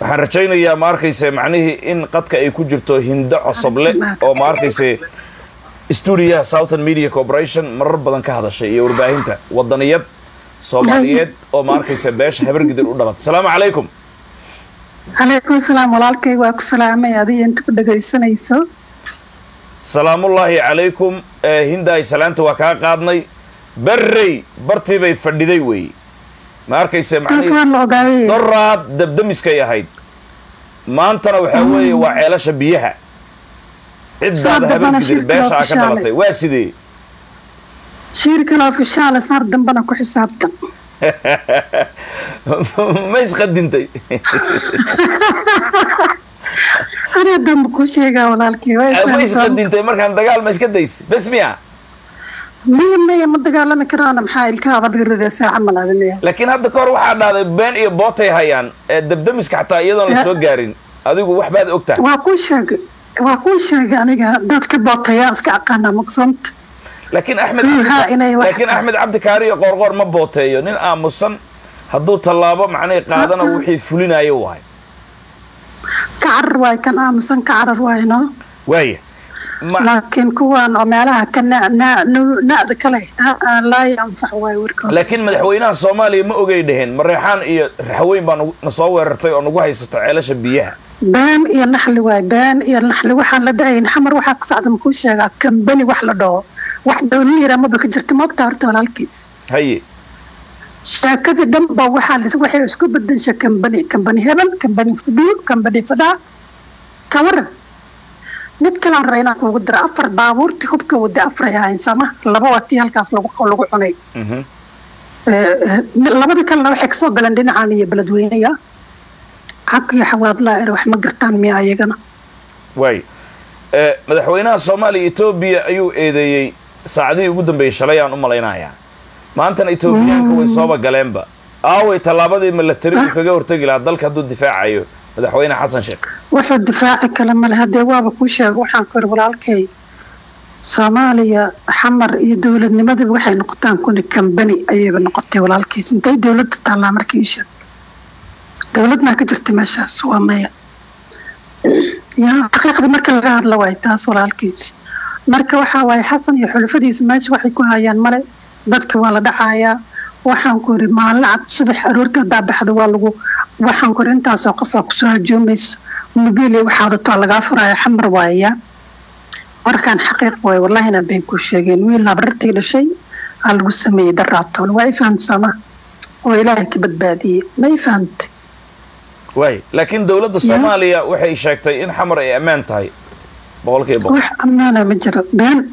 waxaan rajaynayaa ma arkayse macnihii in qadka ay ku jirto hindo cosoble oo ma arkayse stuudiyaha Southern Media Corporation marar badan ka hadashay iyo warbaahinta wadaniyad Soomaaliyeed oo ma arkayse beesha habargidir u dhalatay. Assalaamu calaykum. عليكم السلام walaalkay waa ku salaamay adiga inta ku dhageysanayso salaamullaahi calaykum hindaay salaanta waa kaa qaadnay barrey bartii bay fadhiday wey ma arkayse macnii doraad dabdamiskay ahayd maantana waxaa weeye waa ceelasha biyaha ciddaada habargidir beesha ka dhalatay waa sidee shirkana ofishaal saar dambana ku xisaabtan ما يسقدنتي أنا دم كوشيجا ولا الكيوي ما يسقدنتي مركان دجال ما يسقديس بس ميا مية ما دجال أنا كرانا محايل كابد غير ساعة من هذا لكن هذا كور واحد هذا بين إيه بوتي هيان دبدمس كحتى أيضا لسوق جارين هذا يقول واحد بعد أكتر واكوشيجا أنا دات كبوتي أسكع قنا مقصمت لكن أحمد عبد كاري قرقر ما بوتي نين آموسن هدو طلابة معناه قادنا وحي فلنا يواي كعر واي كان آموسن كعر واي نا واي لكن كوان عمالها كنا نا ذكله لا ينفع واي وركو لكن مدحوينها الصومالي ما أجيدهن مريحان إيه رحوين بنصور رتي أو نجوها يستعيلش بيها بان يا نحل واي بان يا نحل وحنا لدعين حمر وحق صعد مكوشة كم بني وحلا دو واحد ونيرة ما بكجرت ما قدرت ولا الكيس هي شاكذا دم بوحال وحي اسكو بدن كم بني هبل كم بني سبيل كم بني فدا كورة نتكلم عن رأينا وقدر أفر باور تخبك ودي أفر يا إنسان لبا وقتي هالكاس لو حني لبا ذكرنا وحك سوق لندن عانية بلدوينية حق يا حواد لا يروح مقرتان مياه يجنا واي مدحوينها الصومالي إثيوبيا أيو إيدي ساعدي وقدم بيشليان مالينا يعني ما أنت إثيوبيان كوي صوبة جلامبا أو يطلبوا من التريق كجور تجي لعدلك هدو الدفاع أيو مدحوينها حسن شيخ وحد الدفاع كلام الهدي وابك وشة وحن كربلا الكي صوماليا حمر يدول النمذج وحي نقطان كون كم بني أي بنقطة ولا الكي أنت دولة تطلع مركيشة دولتنا كجرت ماشى سوامية يا حقيقة مركز الجهاد لواي تاس ولا الكيس مركز وحاوي حسن يحل فديس ماشي وحي يكون هيان ملء بدك ولا دعايا وحن كوري ما لعب صبح أرورك داب حد والو وحن كوري أنت سوقفك سوى جوميس مبيلي وحاضر طالع فرايا حمر وايا وركان حقيقة واي والله أنا بين كل شيء ويلا برتي لشيء على الجسمية دراتون واي فهمت سما وإلهي كبد بادي ما يفهمت واي لكن دولة الصومالية وحي شاكتي إن حمر أي أمان تاي بقولك إيه بقول وح أمانة مجرد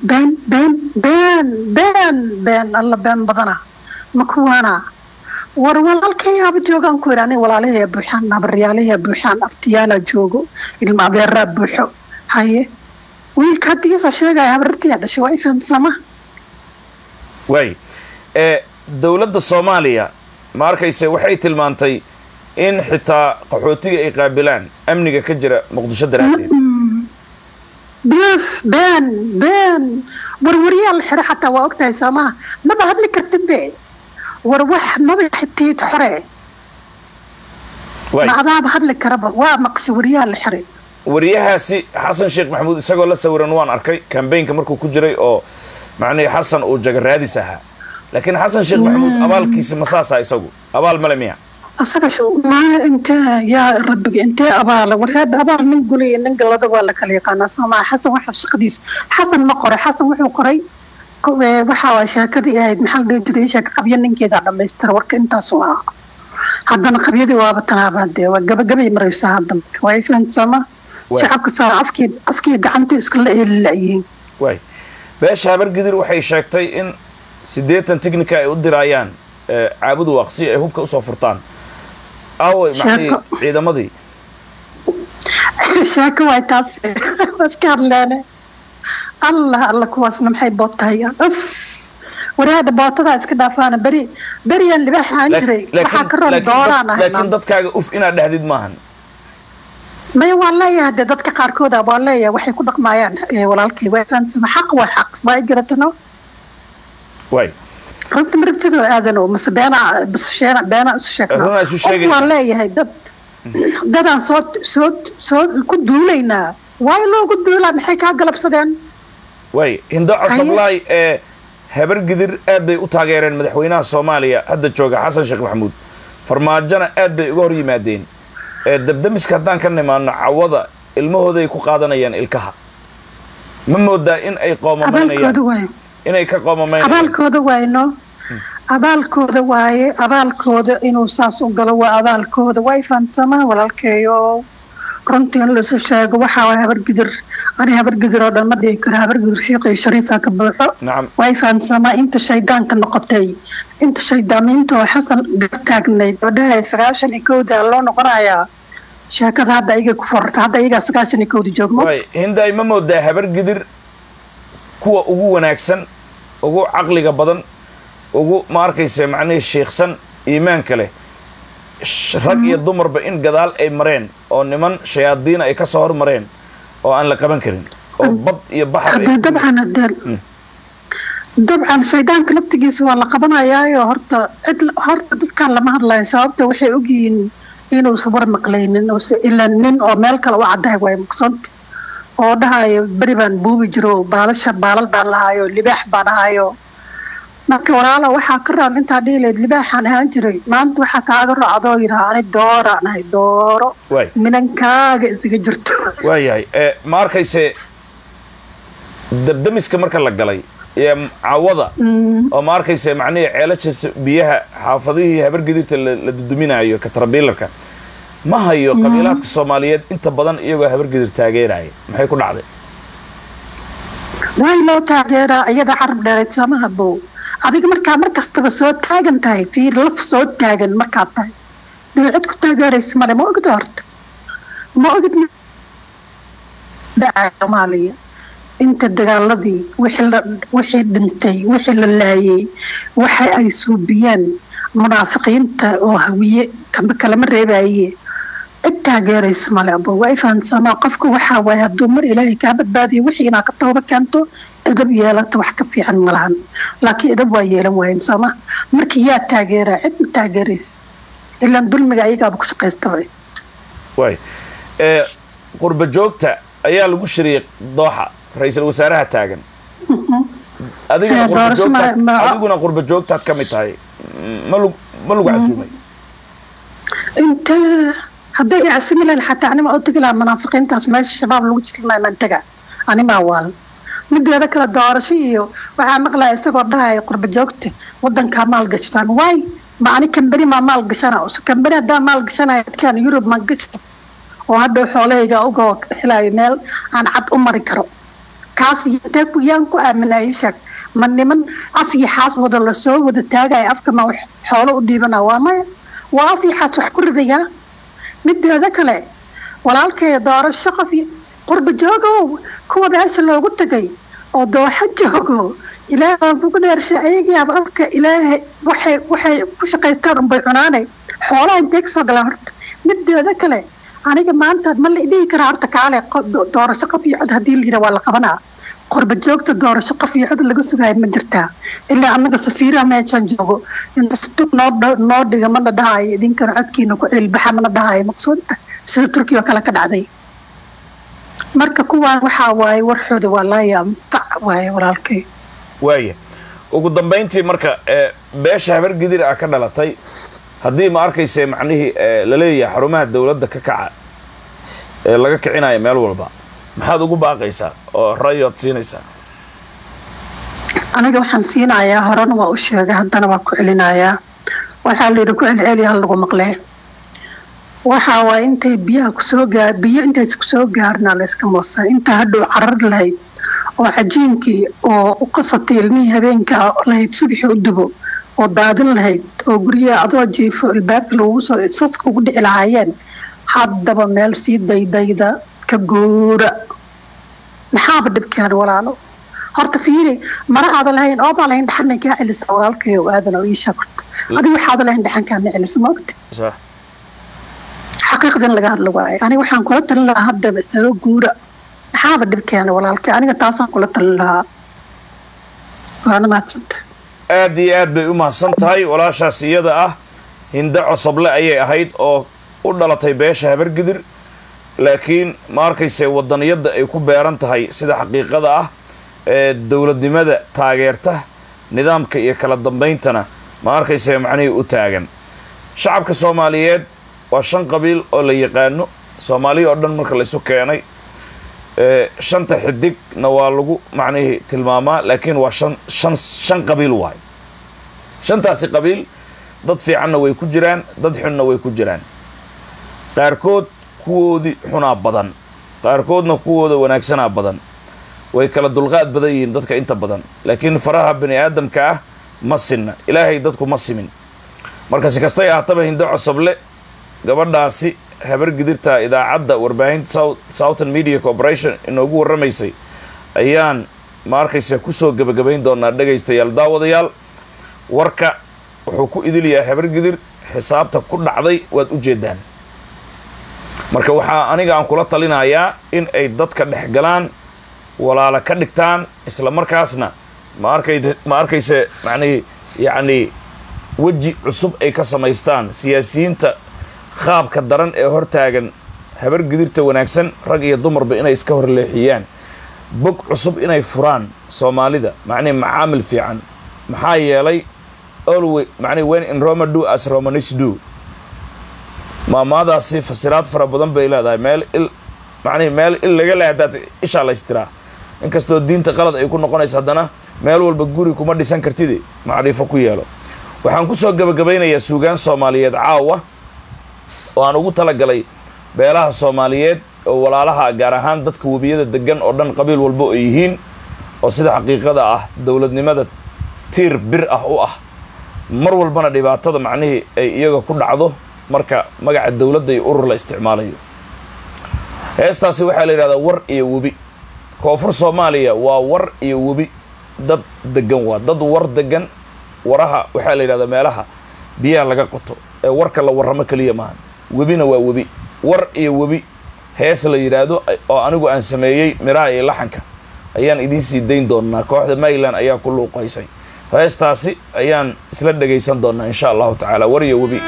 بان الله بان بدنا مكوانا ورولالك يا بجوجان كوراني ولا ليه بوحان نبرياليه بوحان أبتيالا جوجو المعبير بوحو هاي ويكاديس أشياء يا برتي هذا شو يفهم سما واي دولة الصومالية ماركيسة وحي تلمانتي إن حتى قحوتي يقابلان أمنية كجرة مقدشة دراتين بان وروريا الحرة حتى وقتها سما ما بعد لك التبع وروح ما بيحتي تحرق ما عذاب هاد لك ربع ومقش وريا الحرة وريها سي حسن شيخ محمود سجل لا سويران وان أركي كان بين كمركو كجري أو معني حسن أو جرادي سها لكن حسن شيخ محمود أبال كيس مساسة يسوق أبال ملميع أصلا شو ما أنت يا ربك أنت أبال وهذا أبال نقولي نقول هذا ولا كليقانا سمع حسن وحش قديس حسن مقري حسن وحو قري وحاول شاكدي هاي محل جري شاك قبيل كذا لما يسترورك أنت سوا هذا قبيلي وابتنا بعد وجب مريسا هذا كويس أنت سما شعبك صار أفكي قعنتي اسكال إيه واي باش هبر قدر وحي شاكتي إن سديتا تكنيكا يودي رايان عابدوا وقصي هو كأسوا فرطان أو معني عيدا مضي شاكو وايتاس واسكار لنا الله كواسنا محي بوطها وهذا بوطها اسكدافانا بري اللي بحا عندري لكن دادكاga uf inaad dhahdid maahan ما والله يا دادك قاركودا والله يا waxay ku dhaqmayaan walaalkii way fahamsan xaq waa xaq way garatano way runta marabtido aadan oo masbeena bas sheena beena isu sheegno والله يا dad dadaan soo ku duulaynaa waay loogu duulaa maxay kaa galabsadeen way Hindo Cosoblay habar gidir aad bay u taageereen madaxweynaha Soomaaliya hadda jooga Xasan Sheekh Maxamuud farmaajana aad bay uga hor yimaadeen dabdamiska haddaan ka nimaano cawada ilmahooda ay ku qaadanayaan ilkaha ma moodaa in ay qoomameynayaan inay ka qoomameynayaan abaalkooda waaye inuu saas u galo waa abaalkooda way fahansamaa walaalkeeyo runtii in lasoo sheego waxaa waay habar gidir oo dhan ma dhihi karo habar gidir shiiqii shariifa ka buuxo way fahansamaa inta shaydaanka noqotay inta shaydaamiinta oo xasan taagnayd oo dhahay 91 loo noqonayaa sheekada hadda iyaga ku forta hadda iyaga 91 joogmo hinday ma moodaa habar gidir kuwa ugu wanaagsan ugu caqliga badan ugu ma arkaysa macnaheedu sheeksan iimaanka leh rag iyo dumarba in gadaal ay mareen oo niman shayaadiin ay ka soo hormareen oo aan la qaban karin oo bad iyo baxar dabcan shaydaanka naftigiisa waa la qabanayaa horta dadkan lama hadlayo sababta waxay ogyihiin inuu subar maqlaynin oo ilaa nin oo meel kale u caddahay way maqsanta oo dhahayo beri baan buubi jiro baalal baan lahayo libaax baan ahayo marka walaalo waxaa ka raan intaa dhiileed libaaxaan ahaan jiray maanta waxaa kaaga raacdoo yidhaha ani dooraan ahay dooro minankaaga isaga jirto waayahay ma arkayse dabdamiska marka la galay cawada oo ma arkayse macnihii ceelasha biyaha xaafadihii habar gidirta la duduminayo katrabiilarka ma hayo qabiilaadka Soomaaliyeed inta badan iyagoo habar gidir taageeraya maxay ku dhacday way loo taageeraa iyada carab dheereed samaha bow adiga markastaba soo taagan tahay fiir laf soo taagan markaad tahay dawlad ku taageeraysa male ma ogid horta ma ogid Soomaaliya inta dagaaladii wixii dhintay wixii la laayay waxa ay suubiyaan munaafiqiinta oo hawiye kama reebaye taageeraysa male abo way fahansamaa qofka waxa way hadduu mar ilaahay ka badbaadiyo wixii inaa ka tooba keento edab yeelata wax ka fiican malahan laakiin edab waa yeelan waayeen sama markii yaa taageeraa cid ma taageeraysa ilaan dulmiga ayagaa ku shaqaystay way qurba joogta ayaa lagu shiriyay Dooxa ra'iisul wasaaraha taagan adiguna qurba joogtaad ka mid tahay ma lagu casuumay inta hadday عسميلان حتى أنا ما قلت لها منافقين تسمع الشباب لو جسنا منتجع أنا ما وال مدي هذا كلا دارشيو وعم قلا يسقط ده يقرب جوكتي ودن كمال قشطان واي ما أنا كمبري ما مال قشنا أو كمبري ده مال قشنا كان يوروب ما قشط وهذا حوالي جاء جوك حلا مال أنا عد أمري كرو كاسي تكو يانكو من عيشك من أفي حاس وده السو وده تاجي أفك ما حوله وديبنا وما وأفي حاس وحكر ذيا مدي هذا كله walaalkay doorasho qof qurba joogo kuwa beesha loogu tagay oo dooxa joogo ilaahay ugu dheershay afka ilaahay waxay ku shaqaystaan bay cunaanay xoolaha intee soo galaan horta mideeda kale aniga maanta ma la idii kara horta kaale doorasho qof iyo cod hadii la yiraahdo waa la qabanaa qurba joogta doorasho qof iyo cod laga sugaay ma jirtaa ilaa anaga safiira meeshan joogo inta stop noo dhiga ma dhahay idinkan codkiina ku cilbaxa ma dhahay maqsuudta sida Turkiga kala ka dhacday marka kuwaan waxa waay warxooda walaaya waay walaalkay waaya ugu dambeyntii marka beesha habar gidir ah ka dhalatay hadii ma arkaysay macnihii la leeyahay xarumaha dawladda ka kaca laga kicinayo meel walba maxaad ugu baaqaysaa oo rayad siinaysaa aniga waxaan siinayaa horena waa u sheegay haddana waa ku celinayaa waxa la yiri ku celceliya lagu maqlay waxa way intay biyaha ku soo gaarna la iska moosaa inta hadhow carar lahayd oo cajiinkii oo u qasatay ilmihii habeenka lahayd subaxi u dubo oo daadin lahayd oo guryaha adoo jiifo albaabka lagu soo saska ugu dhici lahaayeen haddaba meel sii daydayda ka guura maxaaba dhibkaan walaalo horta fiiri mara aada lahayn oo baa lahayn dhaxan kaa celisa walaalkay oo aadan oo ii sheegto adiga waxaad lahayn dhaxan kaa celisa ma ogta صح حقيقة لقى هذا الواقع أنا وحنا قلت لها هبدأ بسوي جورة حابة دبكي أنا ولا الك أنا تاسع قلت لها وأنا ما تصدق أدي بأمها سنتهاي ولا شاسية ده هند عصب لا أي هيد أو u dhalatay beesha habargidir laakiin ma arkayse wadaniyada ay ku beeran tahay sida xaqiiqada ah ee dawladnimada taageerta nidaamka iyo kala dambayntana ma arkayse macnaheedu u taagan shacabka Soomaaliyeed waa 5 qabiil oo la yaqaano Soomaaliya oo dhan marka la isu keenay shanta xidigna waa lagu macnaheedu tilmaamaa laakiin waa shan qabiil waay shantaasi qabiil dad fiicanna way ku jiraan dad xunna way ku jiraan qaarkood kuwoodii xunaa badan qaarkoodna kuwooda wanaagsanaa badan way kala dulqaad badan yihiin dadka inta badan laakiin faraha bani aadamka ah ma sinna ilaahay dadku ma simin marka si kastay ahaataba Hindo Cosoble gabadhaasi habargidirta idaacadda warbaahinta Southern Media Corporation inoogu warramaysay ayaan ma arkaysa ku soo gabagabayn doonaa dhagaystayaal daawadayaal warka wuxuu ku idiliyaa habargidir xisaabta ku dhacday waad u jeedaan marka waxaa aniga aan kula talinayaa in ay dadka dhexgalaan walaala ka dhigtaan isla markaasna ma arkaysa yani waji cusub ay ka samaystaan siyaasiyiinta qaabka daran ee hortaagan habargidirta wanaagsan rag iyo dumarba inay iska horleexiyaan bog cusub inay furaan Soomaalida macaamil fiican maxaa yeelay always when in Roma do as Romanis do maamaadaasi fasiraad fara badan bay leedahay meel il laga leedahay isha la istira inkastoo diinta qalad ay ku noqonayso haddana meel walba guri kuma dhisan kartid macrifo ku yeelo waxaan ku soo gabagabeynayaa suugaan Soomaaliyeed caawa oo aan ugu talagalay beelaha Soomaaliyeed oo walaalaha gaar ahaan dadka wabiyada degan oo dhan qabiil walba ay yihiin oo sida xaqiiqada ah dawladnimada tiir bir ah u ah mar walbana dhibaatada macnaheedu ay iyaga ku dhacdo marka magaca dawladda iyo urur la isticmaalayo heestaasi waxaa la yiraahdaa war iyo wabi koonfur Soomaaliya waa war iyo wabi dad degan waa dad war degan waraha waxaa la yiraahdaa meelaha biyaha laga qoto ee warka la warramo kaliya maahan wabina waa wabi war iyo wabi hees la yiraahdo oo anigu aan sameeyay miraha iyo laxanka ayaan idin sii dayn doonaa kooxda Mayland ayaa ku luuqaysay heestaasi ayaan isla dhageysan doonaa insha Allah taala war iyo wabi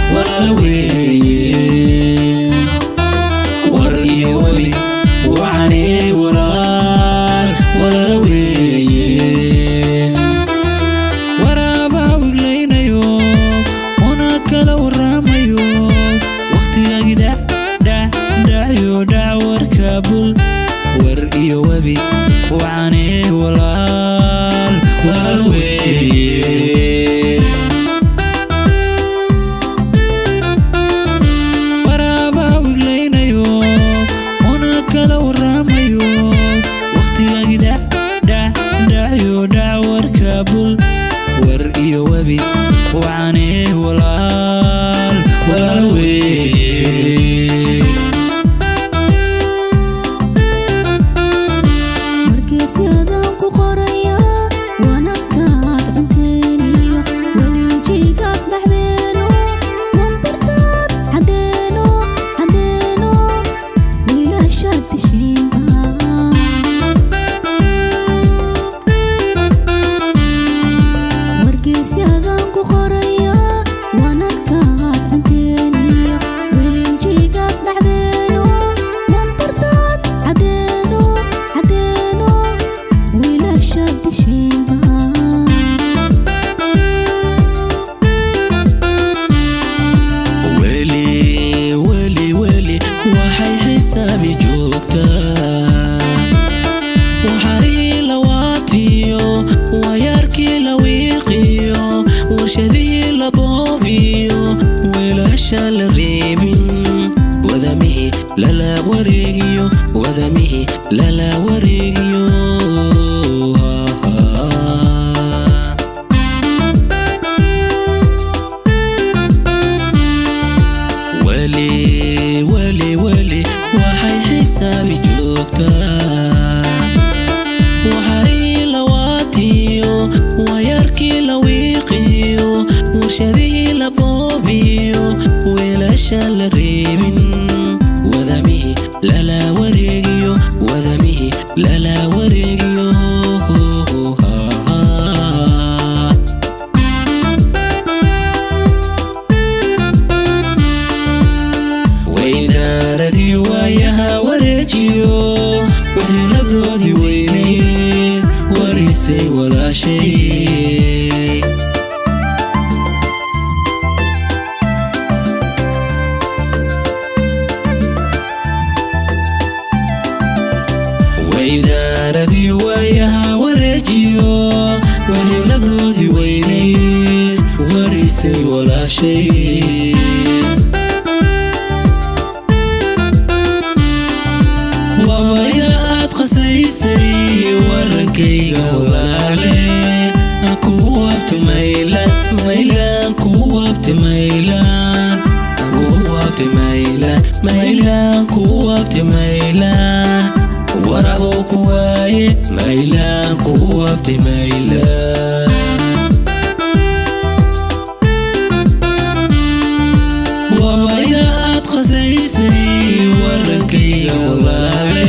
وعن وارتيو ويركي لويقيو وشذي لبوبيو ويلاش الريبن وذمي لا وريقيو وذمي لا وريقيو وإذا ردي وياها وريجيو وحنا دودي وينين وريسي ولا شيء وإذا ردي وياها وريجيو وحنا دودي وينين وريسي ولا شيء وما قسيسي ورنكيga walaale aku wabta maylan maylan ku wabta maylan aku wabta maylan maylan ku wabta maylan warabo ku waaye maylan ku wabta maylan wama qasaysi warankayga walaale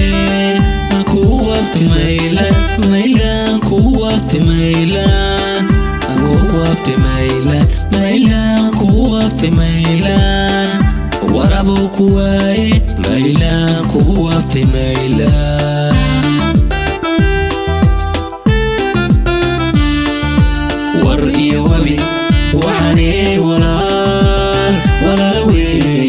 ميلان ميلان كوابت ميلان كوابت ميلان ميلان كوابت ميلان ورابو كواي ميلان كوابت ميلان ورقي وبي وعني ولا ولا لوي